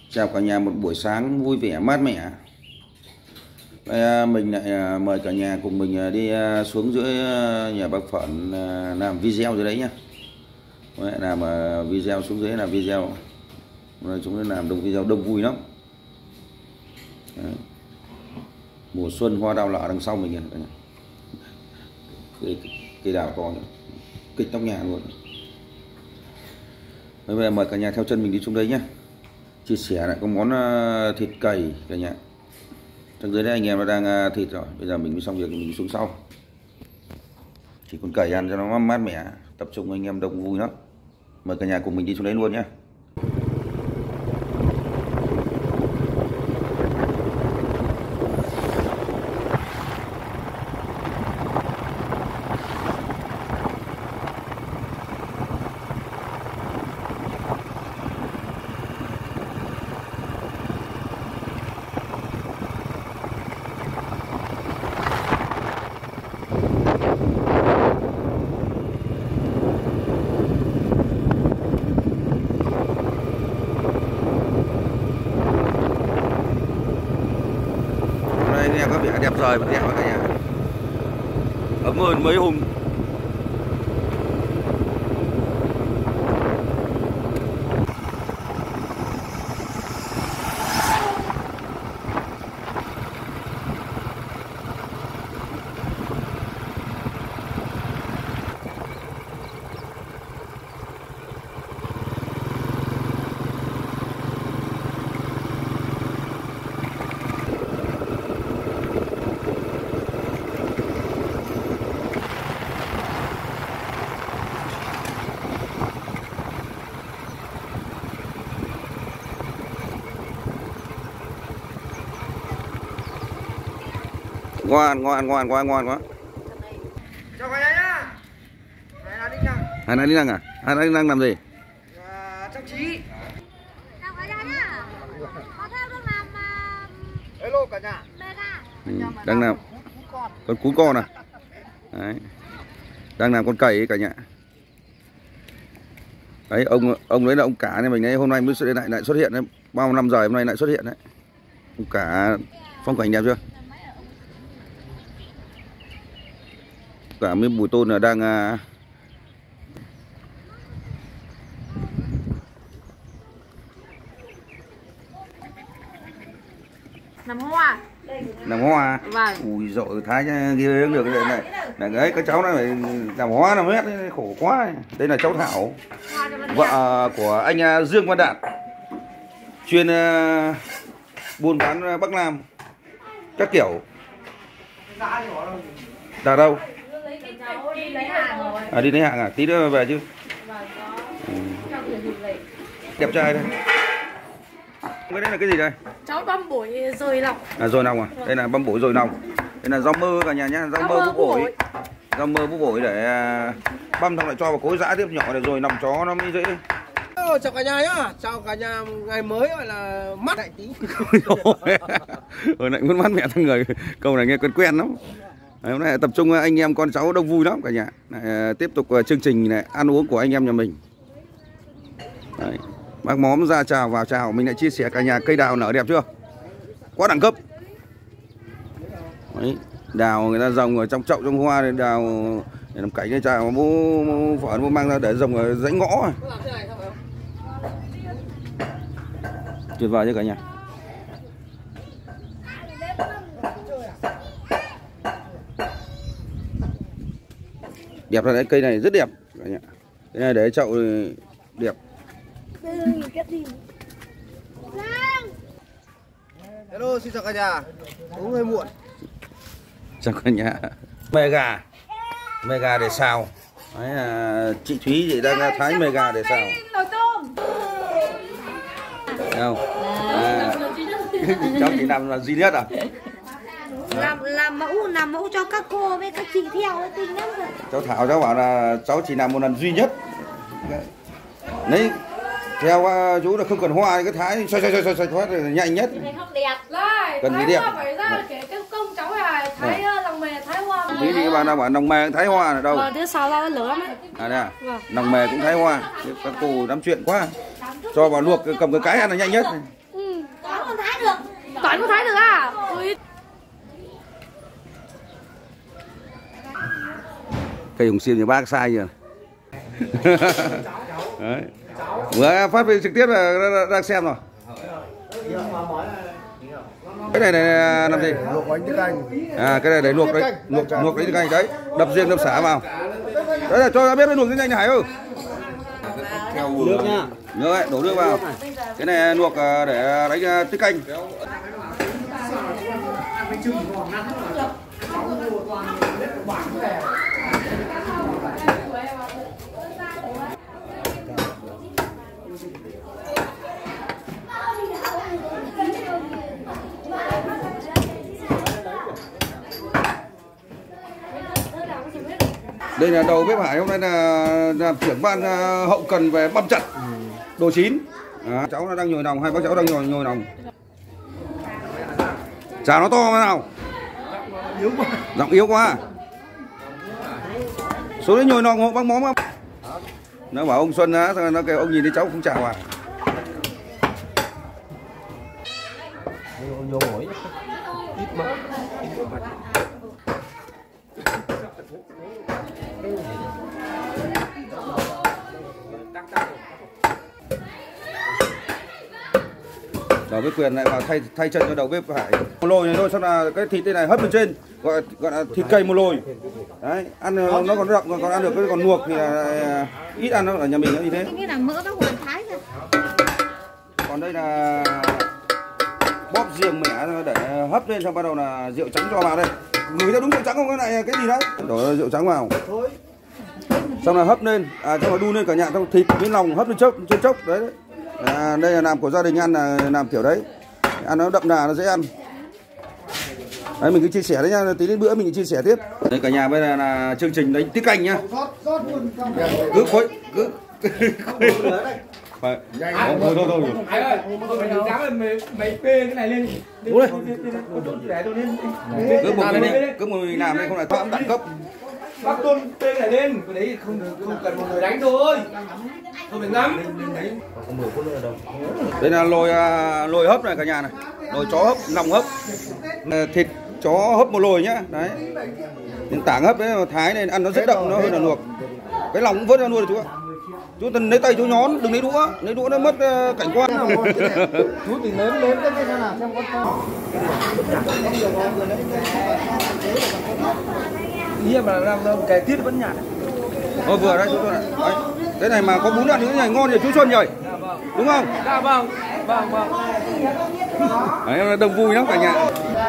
Chào cả nhà một buổi sáng vui vẻ mát mẻ. Đây, mình lại mời cả nhà cùng mình đi xuống dưới nhà bác Phận làm video dưới đấy nhá. Lại làm video xuống dưới làm video. Chúng nó làm video đông vui lắm. Đấy. Mùa xuân hoa đào lợ đằng sau mình kìa. Cây đào to kịch tóc nhà luôn. Bây giờ mời cả nhà theo chân mình đi xuống đấy nhé. Chia sẻ lại có món thịt cầy cả nhà. Trong dưới đây anh em nó đang thịt rồi. Bây giờ mình mới xong việc mình xuống sau. Chỉ còn cầy ăn cho nó mát mẻ. Tập trung anh em đông vui lắm. Mời cả nhà cùng mình đi xuống đấy luôn nhé. Nghe có vẻ đẹp trời và đẹp cả nhà, ấm hơn mấy hôm. Ngoan quá. Chào cả nhà nhá. Này là Đinh Năng. Hai Đinh Năng à? Hai Đinh Năng làm gì? Trang trí. Chào cả nhà nhá. Có theo đang làm Hello cả nhà. Đang làm con cún con à? Đấy. Đang làm con cầy ấy cả nhà. Đấy, ông đấy là ông cả này mình ấy, hôm nay mới lại xuất hiện đấy. Bao năm rồi hôm nay lại xuất hiện đấy. Ông cả phong cảnh đẹp chưa? Cả mấy bùi tôn là đang làm hoa. Vâng. Ui dội thái kia được cái này là đấy, các cháu nó phải làm hoa làm hết, khổ quá. Đây là cháu Thảo, vợ của anh Dương Văn Đạt, chuyên buôn bán Bắc Nam các kiểu. Đạt đâu? Đi lấy hàng à? Tí nữa về chứ. Đẹp trai đây. Cái đấy là cái gì đây? Cháu băm bổi dồi lòng. Dồi lòng à? Đây là băm bổi dồi lòng. Đây là rau mơ cả nhà nhá, rau mơ búp bổi. Rau mơ búp bổi để băm xong lại cho vào cối giã tiếp nhỏ để rồi lòng chó nó mới dễ. Chào cả nhà nhá. Chào cả nhà ngày mới gọi là mát lại tí. Hồi nãy muốn mát mẹ thằng người. Câu này nghe quen lắm. Hôm nay tập trung anh em con cháu đông vui lắm cả nhà. Tiếp tục chương trình này, ăn uống của anh em nhà mình. Đấy. Bác Móm ra chào vào chào. Mình lại chia sẻ cả nhà cây đào nở đẹp chưa? Quá đẳng cấp. Đấy. Đào người ta trồng ở trong chậu trong hoa để đào để làm cảnh. Chào bố Phở bố mang ra để trồng ở dãy ngõ. Tuyệt vời chứ cả nhà. Đẹp rồi đấy, cây này rất đẹp cả nhà. Cái này để chậu đẹp. Hello, xin chào cả nhà. Uống hơi muộn. Chào cả nhà. Mê gà để xào. Đấy là chị Thúy thì đang thái mê gà để xào. Thấy không? Cháu chị làm là duy nhất à? Làm mẫu cho các cô với các chị theo cái kinh lắm rồi. Cháu Thảo cháu bảo là cháu chỉ làm một lần duy nhất. Đấy, theo chú là không cần hoa cái thái xoay thoát là nhanh nhất. Không đẹp. Cần gì đẹp? Phải ra kể cái công cháu là thái lòng mề thái hoa. Tí thì các bạn nào bảo lòng mề thái hoa là đâu? Thứ sau ra lửa ấy. À đây à? Lòng mề cũng thái hoa. Các cô đám chuyện quá. Cho vào luộc cầm cái ăn là nhanh nhất. thái được. Toán có thái được à? Ui. Cây hồng xiêm nhà bác sai rồi. Đấy. Vừa phát trực tiếp là đang xem rồi. Cái này làm gì? Luộc bánh tiết canh. À cái này để luộc đấy, luộc bánh tiết canh đấy, đập riêng đập xả vào. Đấy là cho biết luộc cái nhanh Hải ơi. Nước nha. Nước ấy, đổ nước vào. Cái này luộc để đánh tiết canh. Đây là đầu bếp Hải hôm nay là làm trưởng ban hậu cần về băm chặt đồ chín. Cháu đang nhồi nòng, hai bác cháu đang nhồi nòng. Chả nó to thế nào? Giọng yếu quá. Số đấy nhồi nòng hộ bác móm không? Nó bảo ông Xuân á, nó kêu ông nhìn thấy cháu không chào à? Vô mỗi ít mà. Đầu bếp Quyền lại vào thay chân cho đầu bếp Hải. Một lồi này thôi, xong là cái thịt đây này hấp lên trên, gọi là thịt cây một lồi. Đấy, ăn nó còn đậm, còn ăn được, cái còn luộc thì là ít ăn, nó ở nhà mình nó như thế. Cái là mỡ bác Hoàn thái thôi. Còn đây là bóp riềng mẻ để hấp lên, xong bắt đầu là rượu trắng cho vào đây. Ngửi ra đúng rượu trắng không? Cái này cái gì đấy? Đổ rượu trắng vào. Xong là hấp lên, xong là đun lên cả nhà, xong thịt với lòng hấp lên trên chốc đấy. Đây là làm của gia đình ăn, là làm kiểu đấy, ăn nó đậm đà, nó dễ ăn. Đấy, mình cứ chia sẻ đấy nha, tí đến bữa mình chia sẻ tiếp. Đây cả nhà, bây giờ là chương trình đánh tiết canh nhá. Cứ khuấy, cứ phải. Thôi. Ai ơi, mày dám mày phê cái này lên. Đúng đấy. Cứ một mình làm đây không là thoáng đẳng cấp. Bác Tôn phê cái này lên, cái đấy không cần một người đánh thôi. Thôi mình ngắm. Đây là lồi hấp này cả nhà này, lồi chó hấp, lòng hấp, thịt chó hấp một lồi nhá, đấy. Những tảng hấp đấy mà thái này ăn nó dễ đậm, nó hơn là luộc. Cái lòng cũng vớt ra luôn chú ạ. Chú lấy tay chú nhón, đừng lấy đũa nó mất cảnh quan. Chú thì lớn cái xem nào, xem con. Ý mà làm cái tiết vẫn nhạt. Thôi vừa đấy chú Xuân ạ. Đấy. Cái này mà có bún ăn như thế này ngon thì chú Xuân rồi. Đúng không? Dạ vâng. Đấy, đông vui lắm cả nhà.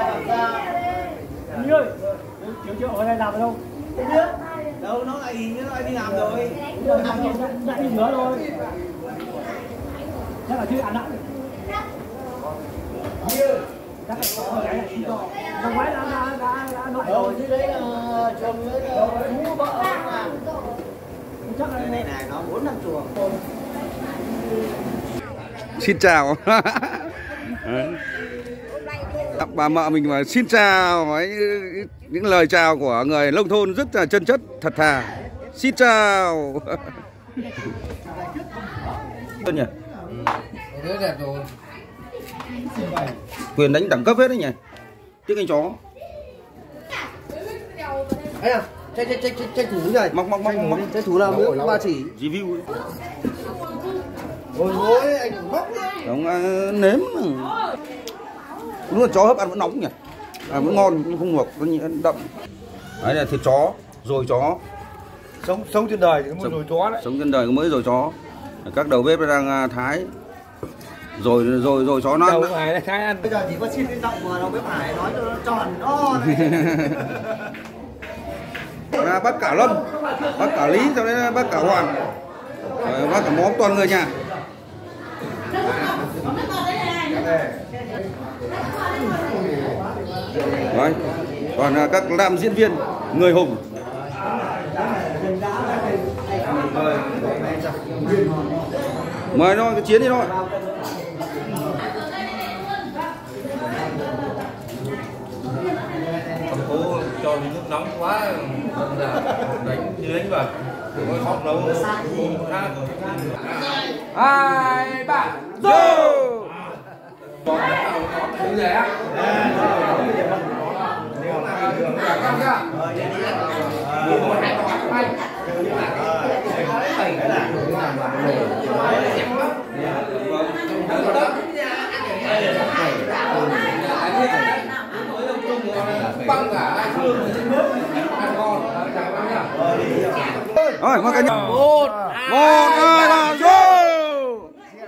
Anh ơi, chiều ở đây làm ở đâu? Không biết. Đâu nó lại đi làm rồi. Lại đi nữa rồi. Chắc là chưa ăn lại. Chắc là cái này cho. Không phải đã nói rồi chứ đấy là chồng với bố vợ mà. Chắc là này nó 4 năm chuồng. Xin chào. Bà mợ mình mà xin chào, những lời chào của người nông thôn rất là chân chất, thật thà. Xin chào. Tốt nhỉ? Thế đẹp rồi. Quyền đánh đẳng cấp hết đấy nhỉ? Tiếc anh chó. Ấy à, tranh thủ rồi. Móc. Tranh thủ là miếng ba chỉ. Review ấy. Ôi anh móc. Đúng, nếm. Đúng là chó hấp ăn vẫn nóng nhỉ? Vẫn ngon, nhưng không luộc, nó đậm. Đấy là thịt chó, rồi chó. Sống trên đời thì có mới rồi chó đấy. Sống trên đời có mới rồi chó. Các đầu bếp đang thái. Rồi chó nó ăn. Đầu Hải thái ăn. Bây giờ chỉ có xin cái giọng mà đầu bếp Hải nói cho nó tròn to. Bác cả Lâm, bác cả Lý, sau đấy bác cả Hoàng, bác cả Móm, toàn người nhà. Đấy, còn các nam diễn viên, người hùng. Mời thôi, cái chiến đi thôi. Cô cho nước nóng quá đánh dưới vào có khóc đâu. 2, 3 Go! Rồi, mời cả nhà. Một, hai, ba, vô.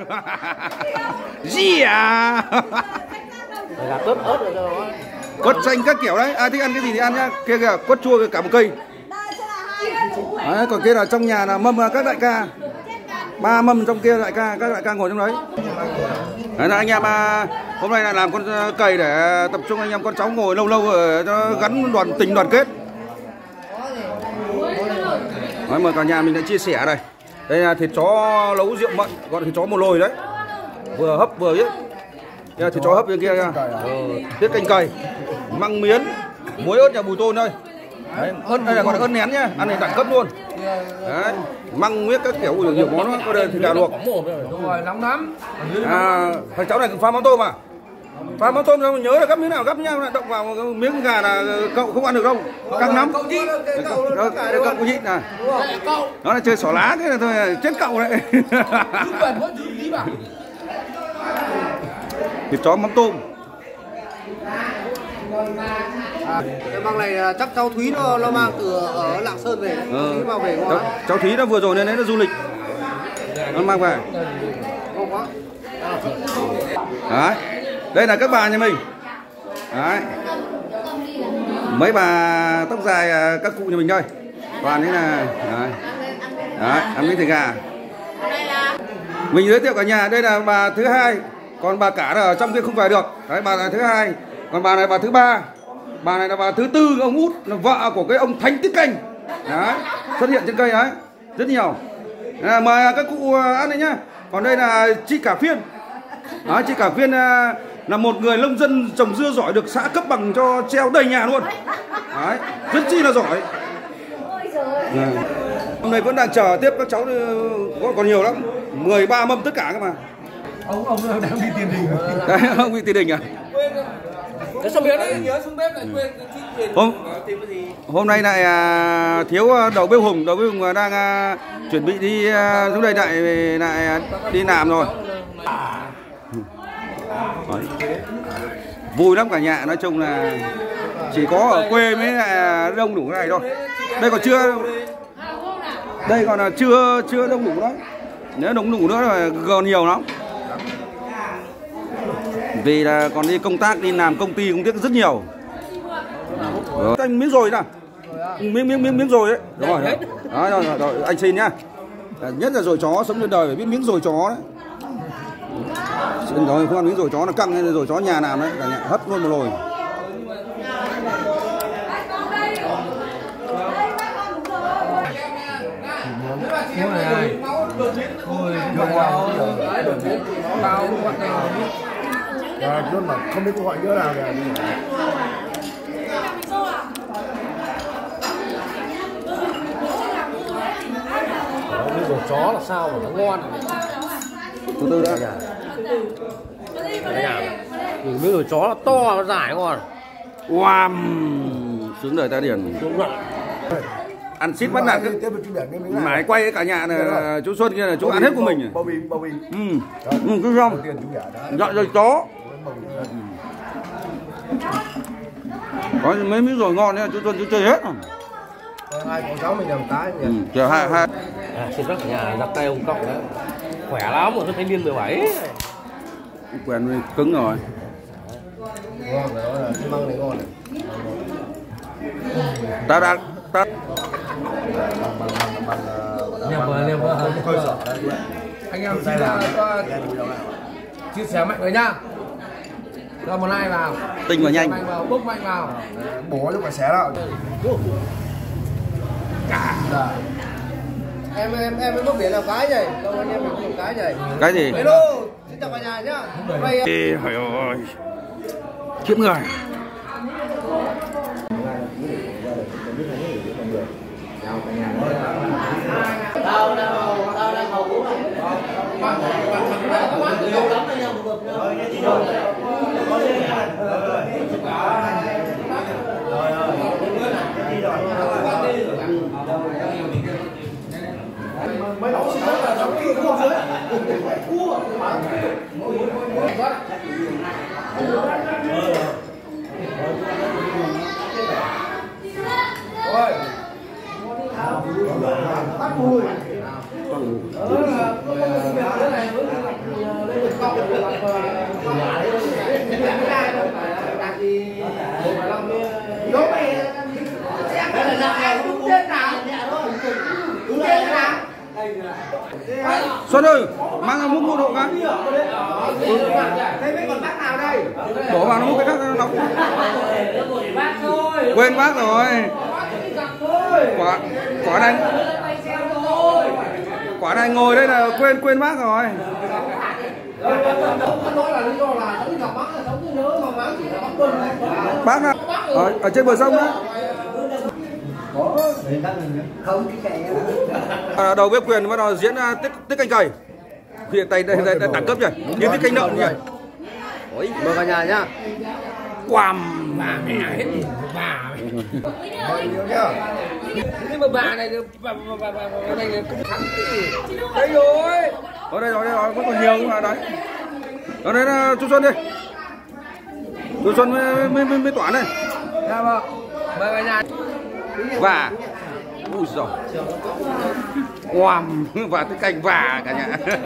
Gì à? Là cốt ớt rồi đó. Quất xanh các kiểu đấy. Ai thích ăn cái gì thì ăn nhá. Kia kìa, quất chua cả một cây. Đấy, còn kia là trong nhà là mâm các đại ca. 3 mâm trong kia đại ca, các đại ca ngồi trong đấy. Đấy là anh em hôm nay là làm con cầy để tập trung anh em con cháu ngồi lâu lâu rồi cho gắn tình đoàn kết. Đấy, mời cả nhà mình lại chia sẻ đây. Đây là thịt chó nấu rượu mận, gọi là thịt chó một lồi đấy. Vừa hấp vừa biết. Đây là thịt chó hấp bên kia kìa. Tiết canh cầy, măng miến, muối ớt nhà Bùi Tôn đây. Đấy, ớt đây là gọi là ớt nén nhá, ăn này đẳng cấp luôn. Đấy, măng miết các kiểu nhiều món đó, có đây thịt gà luộc. Rồi nóng lắm. Thằng cháu này pha mắm tôm à? Pha mắm tôm nhớ là gấp miếng nào gấp nhau lại động vào miếng gà là cậu không ăn được đâu, căng lắm. Cậu có nhịn à? Nó là chơi xỏ lá thế là thôi, chết cậu đấy. Thịt chó mắm tôm. Cái măng này chắc cháu Thúy nó mang từ ở Lạng Sơn về. Mang về ngon. Cháu Thúy nó vừa rồi nên nó du lịch. Nó mang về. Ngon quá. Đấy. Đây là các bà nhà mình. Đấy. Mấy bà tóc dài các cụ nhà mình đây. Toàn thế là đấy. Đấy, ăn miếng thịt gà. Mình giới thiệu cả nhà, đây là bà thứ hai, còn bà cả là ở trong kia không về được. Đấy, bà là thứ hai, còn bà này bà thứ ba. Bà này là bà thứ tư, ông út là vợ của cái ông Thánh Tiết Canh. Đấy, xuất hiện trên cây đấy, rất nhiều. Mời các cụ ăn đấy nhá. Còn đây là chị Cả Phiên. Đấy, chị Cả Phiên là một người nông dân trồng dưa giỏi, được xã cấp bằng cho treo đầy nhà luôn. Đấy, rất chi là giỏi. Hôm nay vẫn đang chờ tiếp các cháu, còn nhiều lắm, 13 mâm tất cả các mà. Ông đang đi tiền đình. Đấy, ông bị tiền đình à? Xong bếp đấy, nhớ xuống bếp lại quên tìm cái gì. Hôm nay lại thiếu đầu bếp Hùng đang chuẩn bị đi xuống đây lại đi làm rồi. Vui lắm cả nhà, nói chung là chỉ có ở quê mới là đông đủ cái này thôi. Đây còn chưa, đây còn là chưa đông đủ đấy. Nếu đông đủ nữa là còn nhiều lắm. Vì là còn đi công tác, đi làm công ty công tác rất nhiều. Anh miếng rồi nè, miếng rồi đấy. Đúng rồi. Rồi, anh xin nhá. Nhất là rồi chó sống trên đời phải biết miếng rồi chó đấy. Rồi không ăn miếng rồi chó là căng, nên rồi chó nhà làm đấy, cả nhà hấp luôn một lồi. Luôn mà không biết gọi nữa nào kìa. Miếng rồi chó là sao mà nó ngon. Từ từ đã. Miếng rồi chó là to, nó dài ngon. Wow, sướng đời ta điển. Ăn ship bắt nạt mãi quay cả nhà là chú Xuân kia là chú ăn hết của mình. Bao bì. Cứ xong. Dạ rồi chó. Có mấy miếng rồi ngon đấy, chú Xuân chú chơi hết. Hai con cháu mình làm cái nhỉ. Chờ hai. Xin bác nhà giặt tay ông cộng đấy. Khỏe lắm rồi, thanh niên 17. Quen cứng rồi. Ngon rồi, đó là cái măng này ngon này. Ta Niềm anh em xin chia sẻ mạnh rồi nhá. Cho một like vào. tinh và nhanh. Mạnh vào, bốc mạnh vào. Bố lúc mà xé nào. Em mới bốc biển là cái gì? Đâu anh em mình cái gì? Cái gì? Hello, xin chào cả nhà nhá. Ê, trời ơi. Kiếp người. Tao đang hầu uống này. Xuân ơi, mang múc mua độ cái. Đổ vào nó múc cái khác nó nóng. Quên bác rồi. Quả này ngồi đây là quên bác rồi. Bác nào ở trên bờ sông đó. Đầu bếp Quyền bắt đầu diễn tiết canh cầy. Hiện tay đây đẳng cấp rồi, như tiết canh nợn vậy. Mời cả nhà nhá. Quàm bà mẹ hết gì bà nhưng mà bà này bà này cũng thắng đây rồi ở đây rồi vẫn còn nhiều mà đấy. Ở đây là chú Xuân đi, chú Xuân mới tỏa này. dạ vâng mời cả nhà. Và ui giời, quàm và cái canh và cả nhà.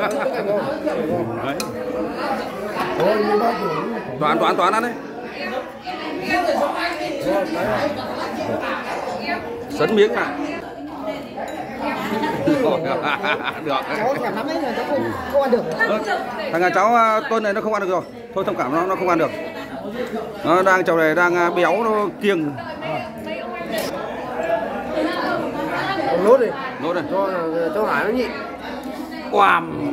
Toán ăn đấy. Sấn miếng à. Được. Cháu thèm lắm ấy mà cháu không ăn được. Thằng nhà cháu Tuân này nó không ăn được rồi. Thôi thông cảm nó không ăn được. Nó đang cháu này đang béo nó kiêng. Lốt đi. Lốt này. Cho Hải nó nhịn. Quàm.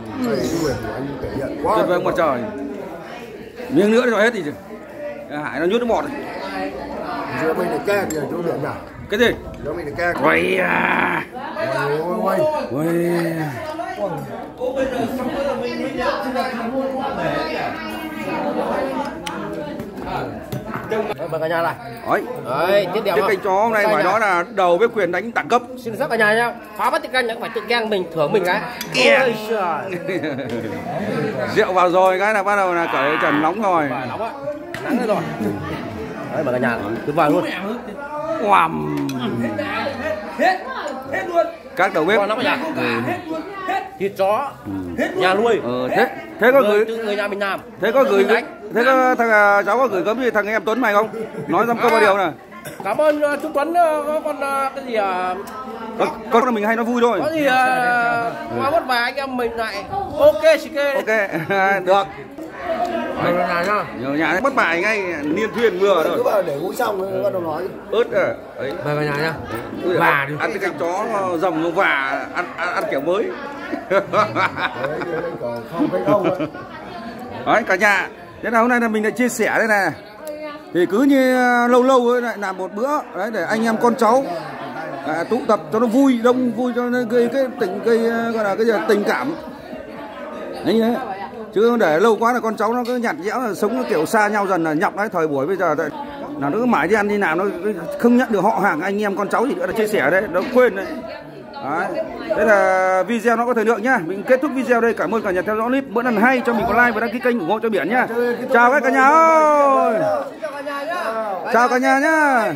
Tuyệt vời mặt trời. Miếng nữa rồi hết thì Hải nó nhút nước bọt. Giữa mình để ke kìa chỗ được nhỉ? Cái gì? Giữa mình để ke. Quay à. Quay. Mời cả nhà này. Đấy, tiếp theo cái canh chó hôm nay phải nói là đầu bếp Quyền đánh đẳng cấp. Xin phép cả nhà nhá. Phá bắt tiết canh phải tự keng mình, thưởng mình cái. Ôi trời. Rượu vào rồi cái là bắt đầu là cởi trần nóng rồi. Nóng á. Nắng rồi. Đấy mời cả nhà cứ vào luôn. Quàm. Hết luôn. Các đầu bếp. Hết luôn. Thịt chó. Nhà nuôi. Thế có gửi người nhà mình làm. Thế có thằng cháu có gửi gắm gì thằng em Tuấn mày không? Nói dăm câu ba điều này. Cảm ơn chú Tuấn, con cái gì Con là mình hay nói vui thôi. có gì qua mất vài anh em mình lại ok xì kê. Ok được. Mời cả nhà nhá. Nhiều nhà bất bại ngay niên thuyền mưa rồi. Cứ vào để uống xong bắt đầu nói. Ớt à. Đấy. Mời cả nhà nhá. Và ăn cái canh chó rồng và ăn kiểu mới. Đấy cả nhà. Thế nào hôm nay là mình lại chia sẻ đây này. Thì cứ như lâu lại làm một bữa đấy để anh em con cháu tụ tập cho nó vui, đông vui cho nó gây gọi là cái gì tình cảm. Đấy đấy. Chứ để lâu quá là con cháu nó cứ nhạt nhẽo là sống nó kiểu xa nhau dần là nhọc đấy. Thời buổi bây giờ là nó cứ mãi đi ăn đi làm nó không nhận được họ hàng anh em con cháu gì nữa là chia sẻ đấy, nó quên đấy. Đấy. Thế là video nó có thời lượng nhá. Mình kết thúc video đây. Cảm ơn cả nhà theo dõi clip. Bữa lần hay cho mình có like và đăng ký kênh ủng hộ cho Biển nhá. Chào các cả nhà ơi. Chào cả nhà nhá.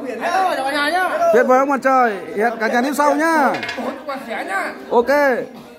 Tuyệt vời ông mặt trời. Hẹn cả nhà đến sau nhá. Ok.